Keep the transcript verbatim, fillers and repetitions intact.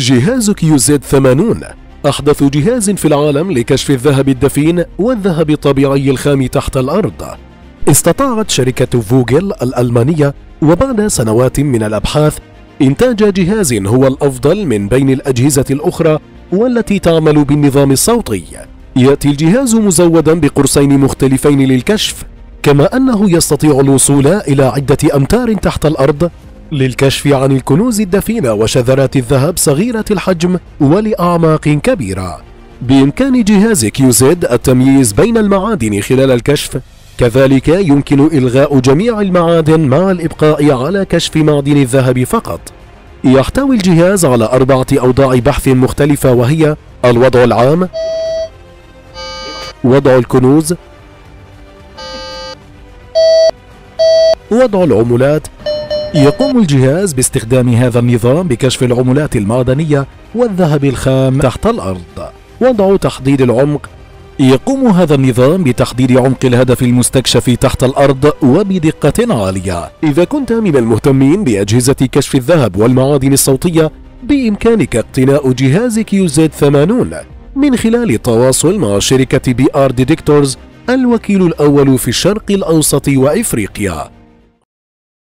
جهاز كيو زد ثمانين أحدث جهاز في العالم لكشف الذهب الدفين والذهب الطبيعي الخام تحت الأرض. استطاعت شركة فوغل الألمانية وبعد سنوات من الأبحاث إنتاج جهاز هو الأفضل من بين الأجهزة الأخرى والتي تعمل بالنظام الصوتي. يأتي الجهاز مزودا بقرصين مختلفين للكشف، كما أنه يستطيع الوصول إلى عدة أمتار تحت الأرض للكشف عن الكنوز الدفينة وشذرات الذهب صغيرة الحجم ولأعماق كبيرة. بإمكان جهاز كيو زد التمييز بين المعادن خلال الكشف، كذلك يمكن إلغاء جميع المعادن مع الإبقاء على كشف معدن الذهب فقط. يحتوي الجهاز على أربعة أوضاع بحث مختلفة، وهي الوضع العام، وضع الكنوز، وضع العملات. يقوم الجهاز باستخدام هذا النظام بكشف العملات المعدنية والذهب الخام تحت الأرض. وضع تحديد العمق، يقوم هذا النظام بتحديد عمق الهدف المستكشف تحت الأرض وبدقة عالية. إذا كنت من المهتمين بأجهزة كشف الذهب والمعادن الصوتية، بإمكانك اقتناء جهاز كيو زد ثمانين من خلال التواصل مع شركة بي آر ديتكتورز، الوكيل الأول في الشرق الأوسط وإفريقيا.